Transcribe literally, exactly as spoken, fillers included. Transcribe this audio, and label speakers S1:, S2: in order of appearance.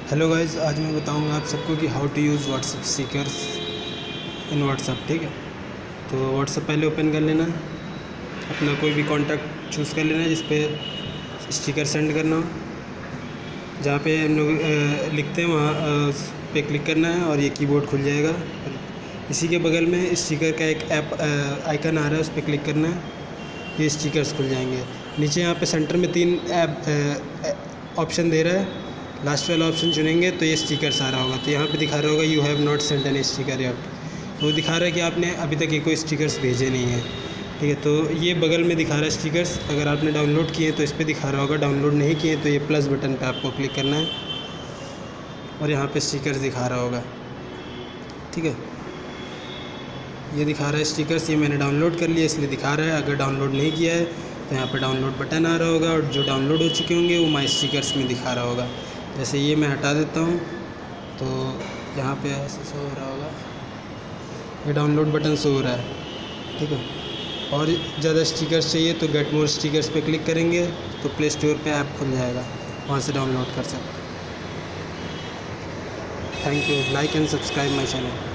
S1: Hello guys, आज मैं बताऊंगा आप सबको कि how to use WhatsApp stickers in WhatsApp. ठीक है, तो व्हाट्सएप पहले ओपन कर लेना, अपना कोई भी कॉन्टैक्ट चूज़ कर लेना जिस पे स्टिकर सेंड करना हो। जहाँ पे हम लोग लिखते हैं वहाँ पे क्लिक करना है और ये कीबोर्ड खुल जाएगा। इसी के बगल में स्टिकर का एक ऐप आइकन आ रहा है, उस पर क्लिक करना है, ये स्टिकर्स खुल जाएंगे। नीचे यहाँ पे सेंटर में तीन ऐप ऑप्शन दे रहा है, लास्ट वाला ऑप्शन चुनेंगे तो ये स्टिकर्स आ रहा होगा। तो यहाँ पे दिखा रहा होगा you have not sent any sticker yet, तो दिखा रहा है कि आपने अभी तक ये कोई स्टिकर्स भेजे नहीं हैं। ठीक है, तो ये बगल में दिखा रहा है स्टिकर्स, अगर आपने डाउनलोड किए तो इस पर दिखा रहा होगा, डाउनलोड नहीं किए तो ये प्लस बटन पे आपको क्लिक करना है और यहाँ पे स्टिकर्स दिखा रहा होगा। ठीक है, ये दिखा रहा है स्टिकर्स, ये मैंने डाउनलोड कर लिया इसलिए दिखा रहा है। अगर डाउनलोड नहीं किया है तो यहाँ पे डाउनलोड बटन आ रहा होगा और जो डाउनलोड हो चुके होंगे वो माई स्टिकर्स में दिखा रहा होगा। जैसे ये मैं हटा देता हूँ तो यहाँ पे ऐसे शो हो रहा होगा, ये डाउनलोड बटन शो हो रहा है। ठीक है, और ज़्यादा स्टिकर्स चाहिए तो गेट मोर स्टिकर्स पे क्लिक करेंगे तो प्ले स्टोर पे ऐप खुल जाएगा, वहाँ से डाउनलोड कर सकते। Thank you, like and subscribe my channel.